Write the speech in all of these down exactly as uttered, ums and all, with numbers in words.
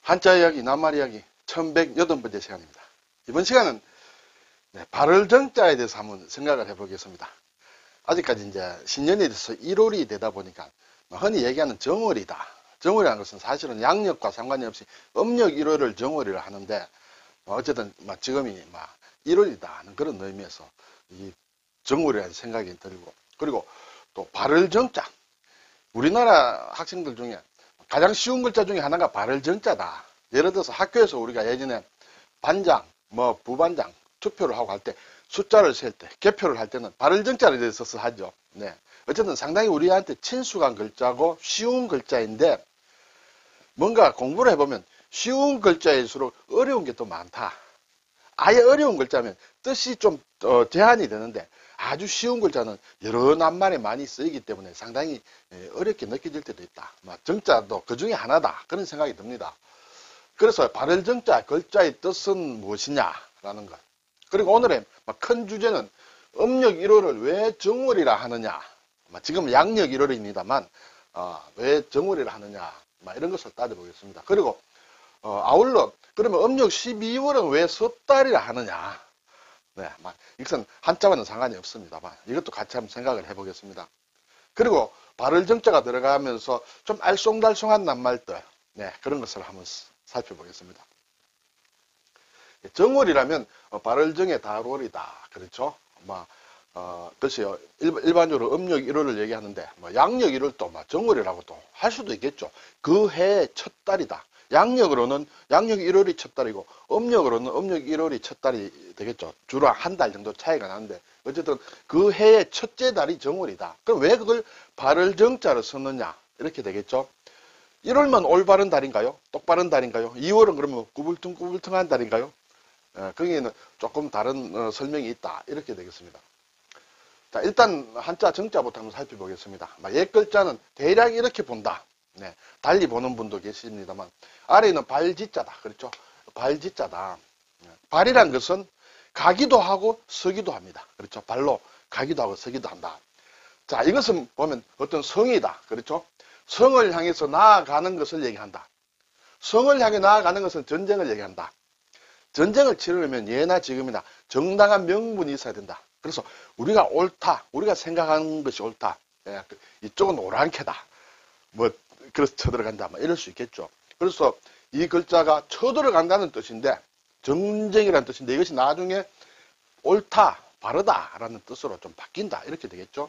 한자 이야기, 낱말 이야기 천백팔 번째 시간입니다. 이번 시간은 네, 발을 정자에 대해서 한번 생각을 해보겠습니다. 아직까지 이제 신년이 돼서 일월이 되다 보니까 흔히 얘기하는 정월이다. 정월이라는 것은 사실은 양력과 상관이 없이 음력 일월을 정월이라 하는데 어쨌든 지금이 일월이다 하는 그런 의미에서 이 정월이라는 생각이 들고, 그리고 또 발을 정자, 우리나라 학생들 중에 가장 쉬운 글자 중에 하나가 발을 정자다. 예를 들어서 학교에서 우리가 예전에 반장, 뭐 부반장 투표를 하고 할 때 숫자를 셀 때, 개표를 할 때는 발을 정자를 써서 하죠. 네. 어쨌든 상당히 우리한테 친숙한 글자고 쉬운 글자인데, 뭔가 공부를 해보면 쉬운 글자일수록 어려운 게 또 많다. 아예 어려운 글자면 뜻이 좀 어, 제한이 되는데, 아주 쉬운 글자는 여러 낱말에 많이 쓰이기 때문에 상당히 어렵게 느껴질 때도 있다. 정자도 그 중에 하나다. 그런 생각이 듭니다. 그래서 발을 정자, 글자의 뜻은 무엇이냐라는 것. 그리고 오늘의 큰 주제는 음력 일월을 왜 정월이라 하느냐. 지금 양력 일월입니다만 어, 왜 정월이라 하느냐. 이런 것을 따져보겠습니다. 그리고 어, 아울러 그러면 음력 십이월은 왜 섣달이라 하느냐. 네, 이것은 한자와는 상관이 없습니다만 이것도 같이 한번 생각을 해보겠습니다. 그리고 발을 정자가 들어가면서 좀 알쏭달쏭한 낱말들, 네, 그런 것을 한번 살펴보겠습니다. 정월이라면 발을 정에 달월이다. 그렇죠? 뭐, 어, 글쎄요. 일반적으로 음력 일월을 얘기하는데 뭐 양력 일월도 정월이라고 또 할 수도 있겠죠. 그 해의 첫 달이다. 양력으로는 양력 일월이 첫 달이고 음력으로는 음력 일월이 첫 달이 되겠죠. 주로 한 달 정도 차이가 나는데 어쨌든 그 해의 첫째 달이 정월이다. 그럼 왜 그걸 발을 정자를 썼느냐 이렇게 되겠죠. 일월만 올바른 달인가요? 똑바른 달인가요? 이월은 그러면 구불퉁구불퉁한 달인가요? 에, 거기에는 조금 다른 어, 설명이 있다 이렇게 되겠습니다. 자, 일단 한자 정자부터 한번 살펴보겠습니다. 옛 글자는 대략 이렇게 본다. 네, 달리 보는 분도 계십니다만 아래는 발지자다. 그렇죠? 발지자다. 발이란 것은 가기도 하고 서기도 합니다. 그렇죠? 발로 가기도 하고 서기도 한다. 자, 이것은 보면 어떤 성이다. 그렇죠? 성을 향해서 나아가는 것을 얘기한다. 성을 향해 나아가는 것은 전쟁을 얘기한다. 전쟁을 치르려면 예나 지금이나 정당한 명분이 있어야 된다. 그래서 우리가 옳다, 우리가 생각하는 것이 옳다. 예, 이쪽은 오랑캐다. 뭐 그래서 쳐들어간다. 뭐 이럴 수 있겠죠. 그래서 이 글자가 쳐들어간다는 뜻인데 전쟁이라는 뜻인데 이것이 나중에 옳다, 바르다라는 뜻으로 좀 바뀐다. 이렇게 되겠죠.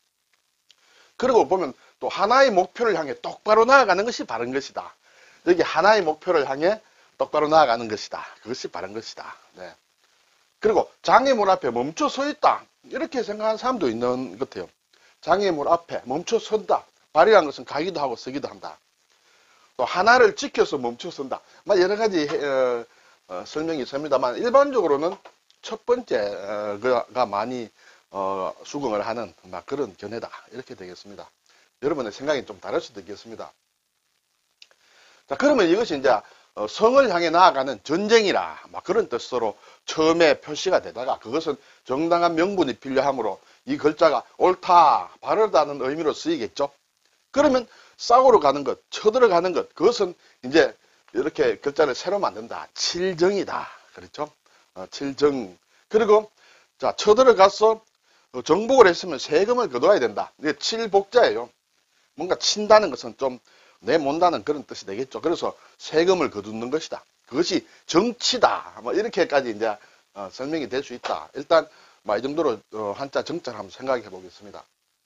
그리고 보면 또 하나의 목표를 향해 똑바로 나아가는 것이 바른 것이다. 여기 하나의 목표를 향해 똑바로 나아가는 것이다. 그것이 바른 것이다. 네. 그리고 장애물 앞에 멈춰 서 있다. 이렇게 생각하는 사람도 있는 것 같아요. 장애물 앞에 멈춰 선다. 발이라는 것은 가기도 하고 서기도 한다. 또 하나를 지켜서 멈춰 선다. 여러 가지 어, 어, 설명이 있습니다만 일반적으로는 첫 번째가 많이 어, 수긍을 하는 그런 견해다. 이렇게 되겠습니다. 여러분의 생각이 좀 다를 수도 있겠습니다. 자, 그러면 이것이 이제 어, 성을 향해 나아가는 전쟁이라 막 그런 뜻으로 처음에 표시가 되다가 그것은 정당한 명분이 필요하므로 이 글자가 옳다, 바르다는 의미로 쓰이겠죠. 그러면 싸우러 가는 것, 쳐들어가는 것, 그것은 이제 이렇게 글자를 새로 만든다. 칠정이다. 그렇죠? 어, 칠정. 그리고 자, 쳐들어가서 정복을 했으면 세금을 거둬야 된다. 이게 칠복자예요. 뭔가 친다는 것은 좀 내몬다는 그런 뜻이 되겠죠. 그래서 세금을 거두는 것이다. 그것이 정치다. 뭐 이렇게까지 이제 어, 설명이 될 수 있다. 일단 뭐 이 정도로 어, 한자 정자를 한번 생각해 보겠습니다.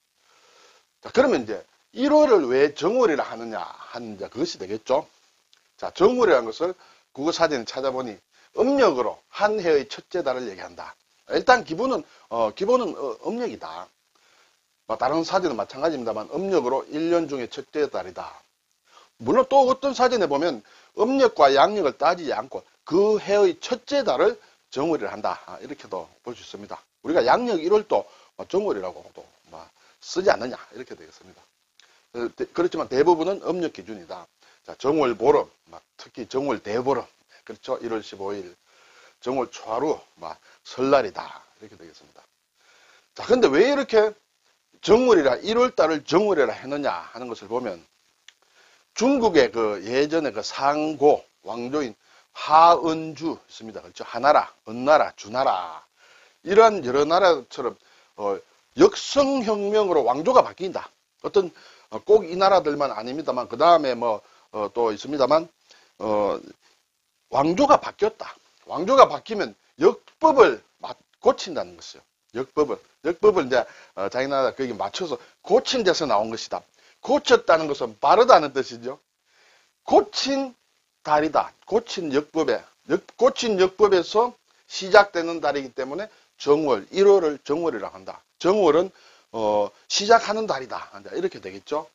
자, 그러면 이제 일월을 왜 정월이라 하느냐 하는 이제 그것이 되겠죠. 자, 정월이라는 것을 국어사전에 찾아보니 음력으로 한 해의 첫째 달을 얘기한다. 일단 기본은 어, 기본은 어, 음력이다. 뭐 다른 사전은 마찬가지입니다만 음력으로 일 년 중에 첫째 달이다. 물론 또 어떤 사전에 보면 음력과 양력을 따지지 않고 그 해의 첫째 달을 정월이라 한다. 이렇게도 볼 수 있습니다. 우리가 양력 일월도 정월이라고도 쓰지 않느냐 이렇게 되겠습니다. 그렇지만 대부분은 음력 기준이다. 자, 정월 보름, 특히 정월 대보름, 그렇죠? 일월 십오일, 정월 초하루, 설날이다 이렇게 되겠습니다. 자, 근데 왜 이렇게 정월이라 일월 달을 정월이라 했느냐 하는 것을 보면 중국의 그 예전에 그 상고, 왕조인 하은주 있습니다. 그렇죠? 하나라, 은나라, 주나라. 이러한 여러 나라처럼 어, 역성혁명으로 왕조가 바뀐다. 어떤 어, 꼭 이 나라들만 아닙니다만 그 다음에 뭐 또 어, 있습니다만 어, 왕조가 바뀌었다. 왕조가 바뀌면 역법을 고친다는 것이요. 역법을 역법을 이제 어, 자기 나라 거기 맞춰서 고친 데서 나온 것이다. 고쳤다는 것은 바르다는 뜻이죠. 고친 달이다. 고친 역법에 역, 고친 역법에서 시작되는 달이기 때문에 정월 일월을 정월이라고 한다. 정월은 어, 시작하는 달이다. 이렇게 되겠죠.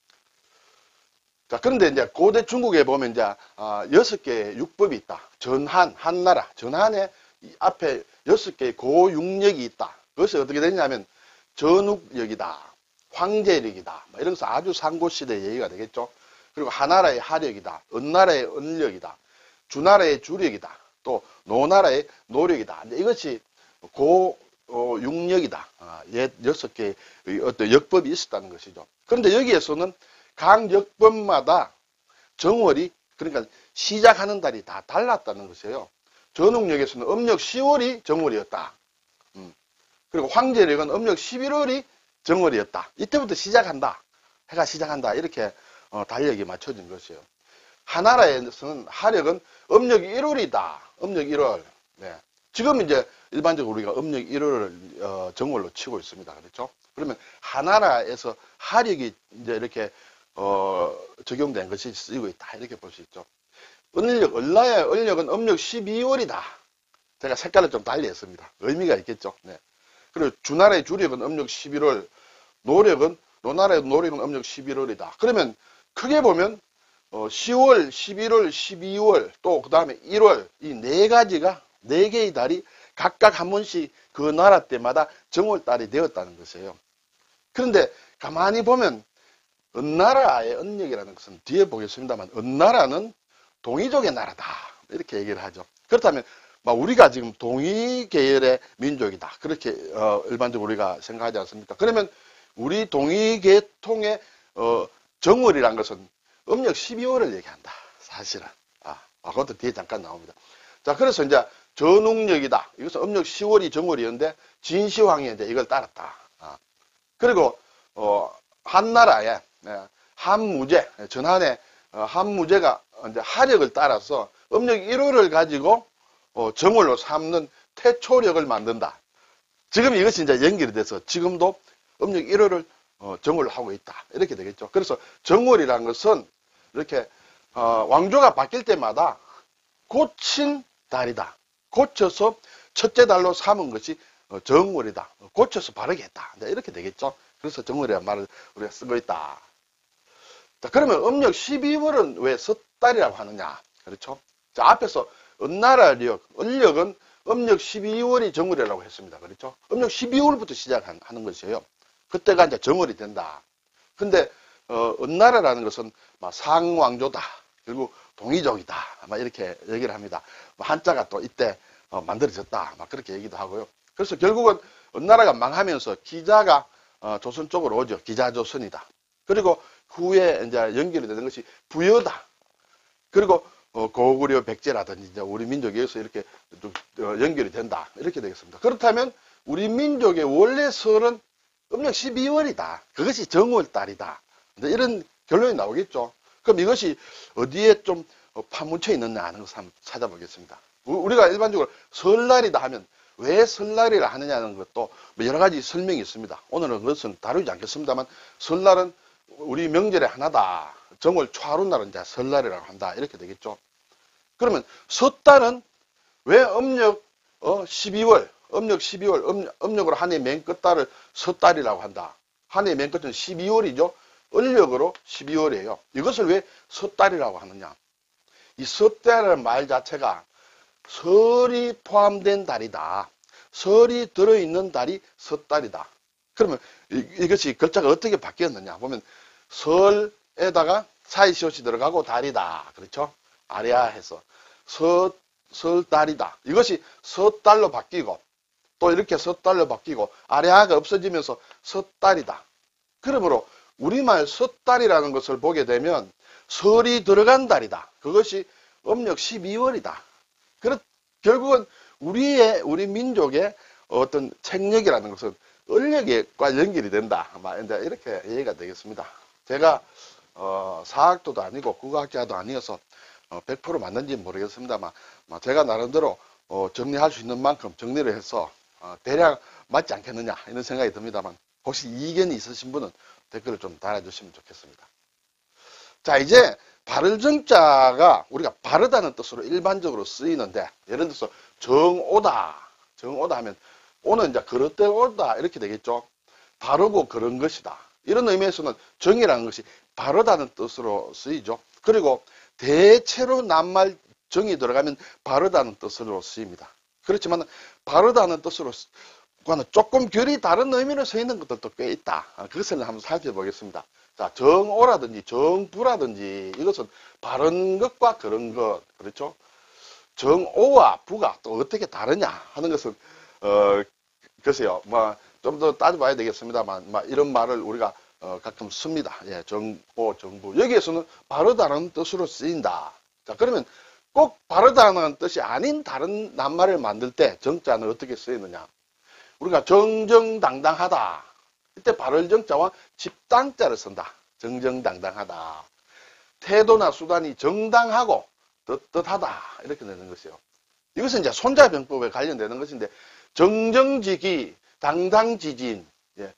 자, 그런데 이제 고대 중국에 보면 이제 아, 여섯 개의 육법이 있다. 전한, 한나라, 전한에 앞에 여섯 개의 고육력이 있다. 그것이 어떻게 되냐면 전욱력이다, 황제력이다, 이런 것은 아주 상고시대 얘기가 되겠죠. 그리고 하나라의 하력이다, 은나라의 은력이다, 주나라의 주력이다, 또 노나라의 노력이다. 이것이 고육력이다. 아, 옛 여섯 개의 어떤 역법이 있었다는 것이죠. 그런데 여기에서는 각 역법마다 정월이 그러니까 시작하는 달이 다 달랐다는 것이에요. 전욱력에서는 음력 시월이 정월이었다. 음. 그리고 황제력은 음력 십일월이 정월이었다. 이때부터 시작한다. 해가 시작한다. 이렇게 어, 달력이 맞춰진 것이에요. 하나라에서는 하력은 음력 일월이다. 음력 일월. 네. 지금 이제 일반적으로 우리가 음력 일월을 어, 정월로 치고 있습니다. 그렇죠? 그러면 하나라에서 하력이 이제 이렇게 어, 적용된 것이 쓰이고 있다. 이렇게 볼 수 있죠. 은력, 을라의 을력은 음력 십이월이다. 제가 색깔을 좀 달리 했습니다. 의미가 있겠죠. 네. 그리고 주나라의 주력은 음력 십일월, 노력은, 노나라의 노력은 음력 십일월이다. 그러면 크게 보면 어, 시월, 십일월, 십이월, 또 그 다음에 일월 이 네 가지가 네 개의 달이 각각 한 번씩 그 나라 때마다 정월달이 되었다는 것이에요. 그런데 가만히 보면 은나라의 은력이라는 것은 뒤에 보겠습니다만 은나라는 동이족의 나라다. 이렇게 얘기를 하죠. 그렇다면 우리가 지금 동이 계열의 민족이다. 그렇게 어, 일반적으로 우리가 생각하지 않습니까? 그러면 우리 동이 계통의 어, 정월이라는 것은 음력 십이월을 얘기한다. 사실은. 아, 그것도 뒤에 잠깐 나옵니다. 자, 그래서 이제 전욱력이다. 이것은 음력 시월이 정월이었는데 진시황이 이제 이걸 따랐다. 아. 그리고 어, 한나라에 네, 한무제, 전한의 어, 한무제가 이제 하력을 따라서 음력 일월을 가지고 어, 정월로 삼는 태초력을 만든다. 지금 이것이 이제 연결이 돼서 지금도 음력 일월을 어, 정월로 하고 있다. 이렇게 되겠죠. 그래서 정월이라는 것은 이렇게 어, 왕조가 바뀔 때마다 고친 달이다. 고쳐서 첫째 달로 삼은 것이 어, 정월이다. 고쳐서 바르게 했다. 이렇게 되겠죠. 그래서 정월이라는 말을 우리가 쓰고 있다. 자, 그러면 음력 십이월은 왜 섣달이라고 하느냐? 그렇죠? 자, 앞에서 은나라력, 을력은 음력 십이월이 정월이라고 했습니다. 그렇죠? 음력 십이월부터 시작하는 것이에요. 그때가 이제 정월이 된다. 근데, 어, 은나라라는 것은 막 상왕조다. 그리고 동이족이다. 막 이렇게 얘기를 합니다. 한자가 또 이때 어, 만들어졌다. 막 그렇게 얘기도 하고요. 그래서 결국은 은나라가 망하면서 기자가 어, 조선 쪽으로 오죠. 기자조선이다. 그리고 후에 이제 연결이 되는 것이 부여다. 그리고 어, 고구려 백제라든지 이제 우리 민족에서 이렇게 좀 어, 연결이 된다. 이렇게 되겠습니다. 그렇다면 우리 민족의 원래 설은 음력 십이월이다. 그것이 정월달이다. 이런 결론이 나오겠죠. 그럼 이것이 어디에 좀 파묻혀 있느냐 하는 것을 한번 찾아보겠습니다. 우리가 일반적으로 설날이다 하면 왜 설날이라 하느냐는 것도 여러 가지 설명이 있습니다. 오늘은 그것은 다루지 않겠습니다만 설날은 우리 명절의 하나다. 정월 초하룻날은 이제 설날이라고 한다. 이렇게 되겠죠. 그러면 섣달은 왜 음력 어, 십이월, 음력 십이월, 음력, 음력으로 한 해 맨 끝달을 섣달이라고 한다. 한 해 맨 끝은 십이월이죠. 음력으로 십이월이에요. 이것을 왜 섣달이라고 하느냐. 이 섣달이라는 말 자체가 설이 포함된 달이다. 설이 들어있는 달이 섣달이다. 그러면 이, 이것이 글자가 어떻게 바뀌었느냐 보면 설에다가 사이시옷이 들어가고 달이다. 그렇죠? 아래아 해서 서, 설달이다. 이것이 섣달로 바뀌고 또 이렇게 섣달로 바뀌고 아래아가 없어지면서 섣달이다. 그러므로 우리말 섣달이라는 것을 보게 되면 설이 들어간 달이다. 그것이 음력 십이월이다. 그렇, 결국은 우리의, 우리 민족의 어떤 책력이라는 것은 을력과 연결이 된다. 이렇게 이해가 되겠습니다. 제가, 어, 사학도도 아니고 국어학자도 아니어서 어, 백 퍼센트 맞는지 모르겠습니다만, 제가 나름대로 어, 정리할 수 있는 만큼 정리를 해서 어, 대략 맞지 않겠느냐 이런 생각이 듭니다만, 혹시 이견이 있으신 분은 댓글을 좀 달아주시면 좋겠습니다. 자, 이제 바를 정자가 우리가 바르다는 뜻으로 일반적으로 쓰이는데, 예를 들어서 정오다, 정오다 하면 오는 이제 그릇된 오다 이렇게 되겠죠. 바르고 그런 것이다. 이런 의미에서는 정이라는 것이 바르다는 뜻으로 쓰이죠. 그리고 대체로 낱말 정이 들어가면 바르다는 뜻으로 쓰입니다. 그렇지만 바르다는 뜻으로 과는 조금 결이 다른 의미로 쓰이는 것들도 꽤 있다. 그것을 한번 살펴보겠습니다. 자, 정오라든지 정부라든지 이것은 바른 것과 그런 것, 그렇죠? 정오와 부가 또 어떻게 다르냐 하는 것은 어 글쎄요, 뭐 좀 더 따져봐야 되겠습니다만, 막 이런 말을 우리가 어, 가끔 씁니다. 예, 정오, 정부. 여기에서는 바르다는 뜻으로 쓰인다. 자, 그러면 꼭 바르다는 뜻이 아닌 다른 낱말을 만들 때 정자는 어떻게 쓰이느냐? 우리가 정정당당하다. 이때 바를 정자와 집당자를 쓴다. 정정당당하다. 태도나 수단이 정당하고 떳떳하다. 이렇게 되는 것이요. 이것은 이제 손자병법에 관련되는 것인데, 정정지기, 당당지진, 예.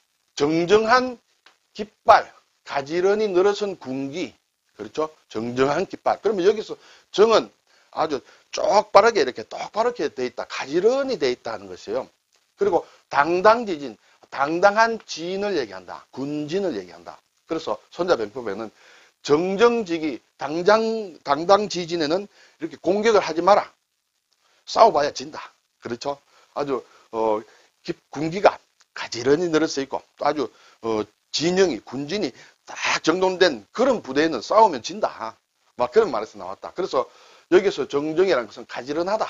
정정한 깃발, 가지런히 늘어선 군기, 그렇죠? 정정한 깃발. 그러면 여기서 정은 아주 쪽바르게 이렇게 똑바르게 돼 있다. 가지런히 돼 있다 하는 것이에요. 그리고 당당지진, 당당한 지인을 얘기한다. 군진을 얘기한다. 그래서 손자병법에는 정정지기, 당장, 당당지진에는 이렇게 공격을 하지 마라. 싸워봐야 진다. 그렇죠? 아주, 어, 군기가 가지런히 늘어서 있고, 또 아주, 어, 진영이, 군진이 딱 정돈된 그런 부대에는 싸우면 진다. 막 그런 말에서 나왔다. 그래서 여기서 정정이라는 것은 가지런하다.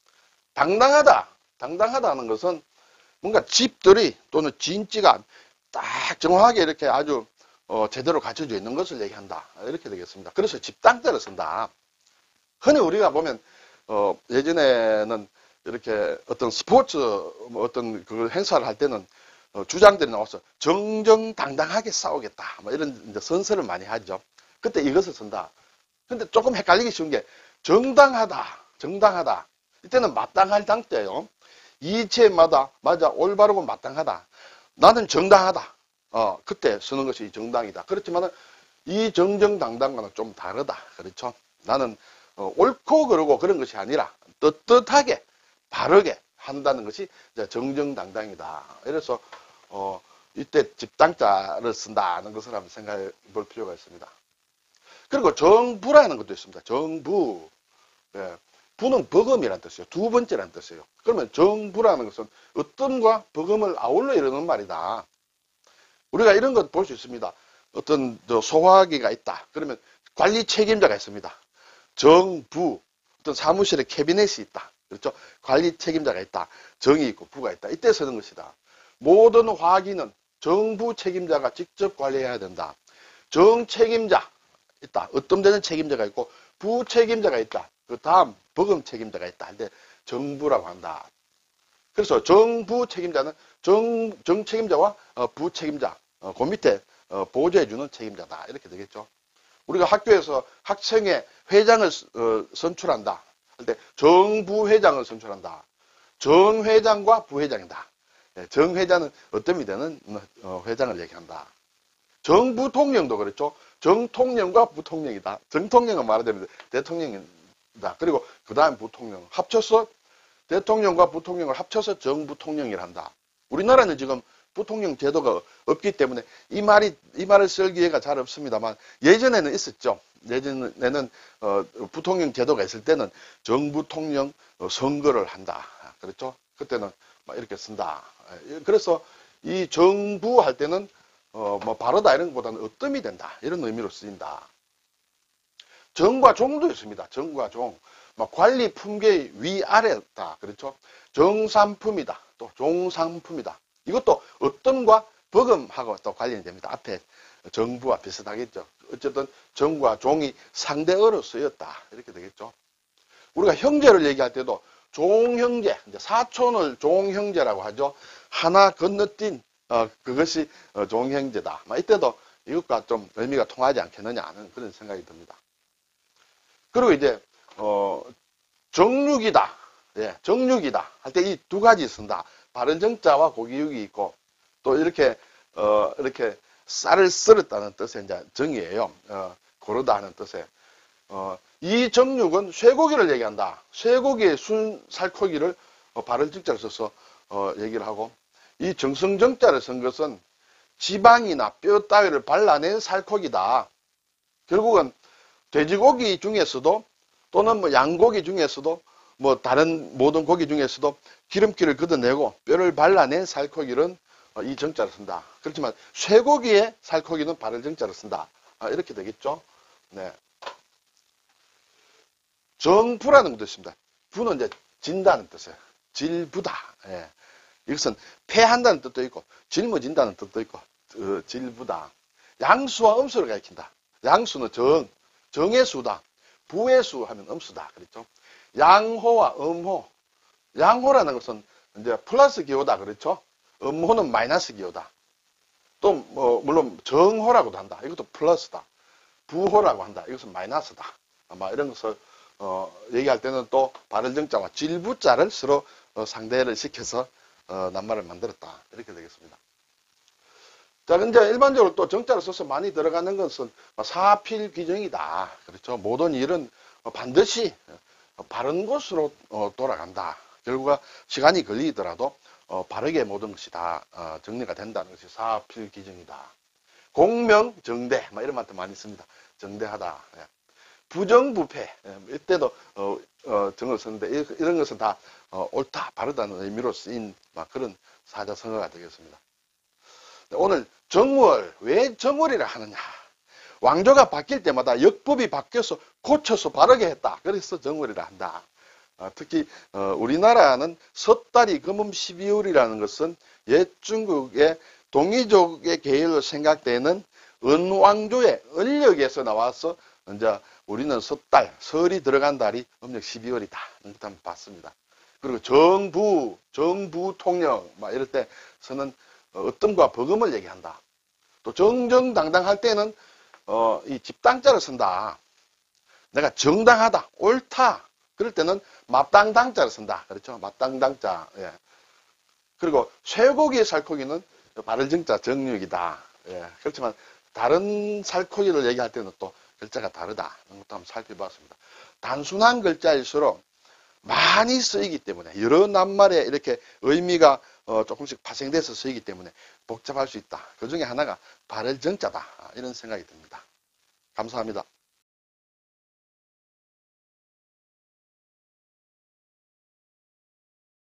당당하다. 당당하다는 것은 뭔가 집들이 또는 진지가 딱 정확하게 이렇게 아주 어, 제대로 갖춰져 있는 것을 얘기한다. 이렇게 되겠습니다. 그래서 집당자를 쓴다. 흔히 우리가 보면 어, 예전에는 이렇게 어떤 스포츠 뭐 어떤 그 행사를 할 때는 어, 주장들이 나와서 정정당당하게 싸우겠다. 뭐 이런 이제 선서를 많이 하죠. 그때 이것을 쓴다. 근데 조금 헷갈리기 쉬운 게 정당하다. 정당하다. 이때는 마땅할 당자예요. 이체마다 맞아 올바르고 마땅하다. 나는 정당하다. 어, 그때 쓰는 것이 정당이다. 그렇지만 이 정정당당과는 좀 다르다. 그렇죠? 나는 어, 옳고 그르고 그런 것이 아니라 떳떳하게 바르게 한다는 것이 정정당당이다. 이래서 어, 이때 집당자를 쓴다는 것을 한번 생각해 볼 필요가 있습니다. 그리고 정부라는 것도 있습니다. 정부. 예, 부는 버금이라는 뜻이에요. 두 번째라는 뜻이에요. 그러면 정부라는 것은 어떤과 버금을 아울러 이루는 말이다. 우리가 이런 것 볼 수 있습니다. 어떤 소화기가 있다. 그러면 관리 책임자가 있습니다. 정부, 어떤 사무실에 캐비넷이 있다. 그렇죠? 관리 책임자가 있다. 정이 있고 부가 있다. 이때 쓰는 것이다. 모든 화기는 정부 책임자가 직접 관리해야 된다. 정 책임자 있다. 어떤 데는 책임자가 있고 부 책임자가 있다. 그 다음 버금 책임자가 있다. 근데 정부라고 한다. 그래서 정부 책임자는 정, 정 책임자와 어, 부 책임자, 어, 그 밑에 어, 보조해주는 책임자다. 이렇게 되겠죠. 우리가 학교에서 학생회 회장을 어, 선출한다. 할 때 정부회장을 선출한다. 정회장과 부회장이다. 네, 정회장은 어떤 미대는 어, 회장을 얘기한다. 정부통령도 그렇죠. 정통령과 부통령이다. 정통령은 말하자면 대통령이다. 그리고 그 다음 부통령. 합쳐서 대통령과 부통령을 합쳐서 정부통령이라 한다. 우리나라는 지금 부통령 제도가 없기 때문에 이 말이, 이 말을 쓸 기회가 잘 없습니다만 예전에는 있었죠. 예전에는 어, 부통령 제도가 있을 때는 정부통령 어, 선거를 한다. 그렇죠. 그때는 막 이렇게 쓴다. 그래서 이 정부 할 때는 어, 뭐 바르다 이런 것보다는 어뜸이 된다. 이런 의미로 쓰인다. 정과 종도 있습니다. 정과 종. 뭐 관리 품계의 위아래다. 그렇죠. 정산품이다. 또 종상품이다. 이것도 어떤과 버금하고 또 관련이 됩니다. 앞에 정부와 비슷하겠죠. 어쨌든 정과 종이 상대어로 쓰였다. 이렇게 되겠죠. 우리가 형제를 얘기할 때도 종형제, 이제 사촌을 종형제라고 하죠. 하나 건너뛴 어, 그것이 어, 종형제다. 이때도 이것과 좀 의미가 통하지 않겠느냐 하는 그런 생각이 듭니다. 그리고 이제 어, 정육이다. 예, 정육이다. 할 때 이 두 가지 쓴다. 바른 정자와 고기육이 있고 또 이렇게 어, 이렇게 쌀을 썰었다는 뜻의 이제 정이에요. 어, 고르다 하는 뜻의. 어, 이 정육은 쇠고기를 얘기한다. 쇠고기의 순 살코기를 어, 바른 정자를 써서 어, 얘기를 하고 이 정성정자를 쓴 것은 지방이나 뼈 따위를 발라낸 살코기다. 결국은 돼지고기 중에서도 또는 뭐 양고기 중에서도 뭐 다른 모든 고기 중에서도 기름기를 걷어내고 뼈를 발라낸 살코기는 어, 이 정자를 쓴다. 그렇지만 쇠고기의 살코기는 바른 정자를 쓴다. 아, 이렇게 되겠죠. 네. 정부라는 것도 있습니다. 부는 이제 진다는 뜻이에요. 질부다. 예. 이것은 패한다는 뜻도 있고 짊어진다는 뜻도 있고 어, 질부다. 양수와 음수를 가리킨다. 양수는 정, 정의 수다. 부의 수 하면 음수다. 그렇죠? 양호와 음호. 양호라는 것은 이제 플러스 기호다. 그렇죠? 음호는 마이너스 기호다. 또 뭐 물론 정호라고도 한다. 이것도 플러스다. 부호라고 한다. 이것은 마이너스다. 아마 이런 것을 어, 얘기할 때는 또 바른 정자와 질부자를 서로 어, 상대를 시켜서 어, 낱말을 만들었다. 이렇게 되겠습니다. 자, 근데 일반적으로 또 정자를 써서 많이 들어가는 것은 사필귀정이다. 그렇죠. 모든 일은 반드시 바른 곳으로 어, 돌아간다. 결국 시간이 걸리더라도 어, 바르게 모든 것이 다 어, 정리가 된다는 것이 사필귀정이다. 공명정대 이런 말도 많이 씁니다. 정대하다. 예. 부정부패 이때도 어, 어, 정을 썼는데 이런 것은 다 어, 옳다 바르다는 의미로 쓰인 그런 사자성어가 되겠습니다. 오늘 정월, 왜 정월이라 하느냐. 왕조가 바뀔 때마다 역법이 바뀌어서 고쳐서 바르게 했다. 그래서 정월이라 한다. 어, 특히 어, 우리나라는 섣달이 금음 십이월이라는 것은 옛 중국의 동이족의 계열로 생각되는 은왕조의 을력에서 나와서 이제 우리는 섣달, 설이 들어간 달이 음력 십이월이다. 이렇게 한번 봤습니다. 그리고 정부, 정부 통령, 막 이럴 때서는 어뜸과 버금을 얘기한다. 또 정정당당할 때는 어, 이 집당자를 쓴다. 내가 정당하다, 옳다. 그럴 때는 마땅당자를 쓴다. 그렇죠? 마땅당자. 예. 그리고 쇠고기의 살코기는 바른정자 정육이다. 예. 그렇지만 다른 살코기를 얘기할 때는 또 글자가 다르다. 이런 것도 한번 살펴봤습니다. 단순한 글자일수록 많이 쓰이기 때문에 여러 낱말에 이렇게 의미가 어 조금씩 파생돼서 쓰이기 때문에 복잡할 수 있다. 그 중에 하나가 바른 정자다. 이런 생각이 듭니다. 감사합니다.